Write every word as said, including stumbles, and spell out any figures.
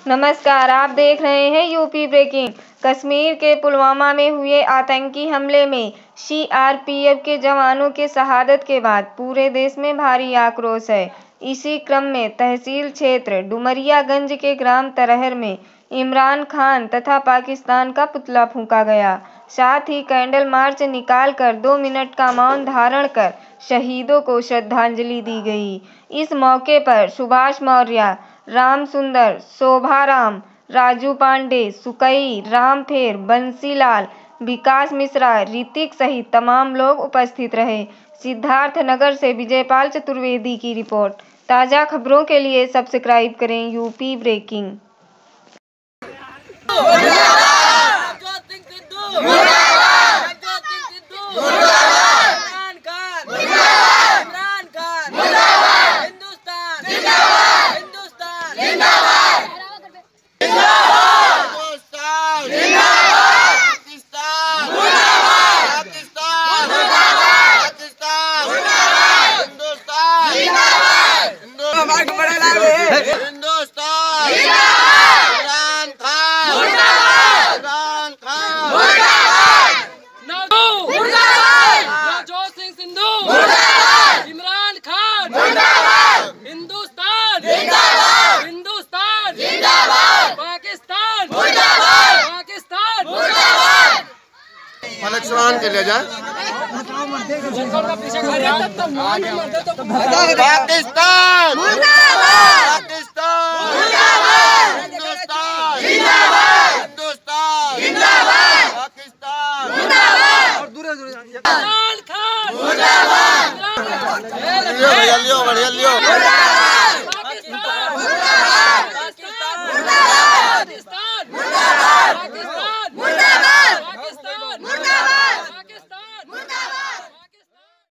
नमस्कार, आप देख रहे हैं यूपी ब्रेकिंग। कश्मीर के पुलवामा में हुए आतंकी हमले में सी आर पी एफ के जवानों के शहादत के बाद पूरे देश में भारी आक्रोश है। इसी क्रम में तहसील क्षेत्र डुमरियागंज के ग्राम तरहर में इमरान खान तथा पाकिस्तान का पुतला फूंका गया। साथ ही कैंडल मार्च निकालकर दो मिनट का मौन धारण कर शहीदों को श्रद्धांजलि दी गई। इस मौके पर सुभाष मौर्य, राम सुंदर, शोभाराम, राजू पांडे, सुकई, रामफेर, बंसीलाल, विकास मिश्रा, ऋतिक सहित तमाम लोग उपस्थित रहे। सिद्धार्थनगर से विजयपाल चतुर्वेदी की रिपोर्ट। ताज़ा खबरों के लिए सब्सक्राइब करें यूपी ब्रेकिंग। हिंदुस्तान इमरान खान इमरान खान नवजोत सिंह सिद्धू इमरान खान हिंदुस्तान हिंदुस्तान पाकिस्तान पाकिस्तान पलटवान के ले जा पाकिस्तान पाकिस्तान हिंदुस्तान हिंदुस्तान पाकिस्तान इमरान खान लियो लियो बढ़िया लियो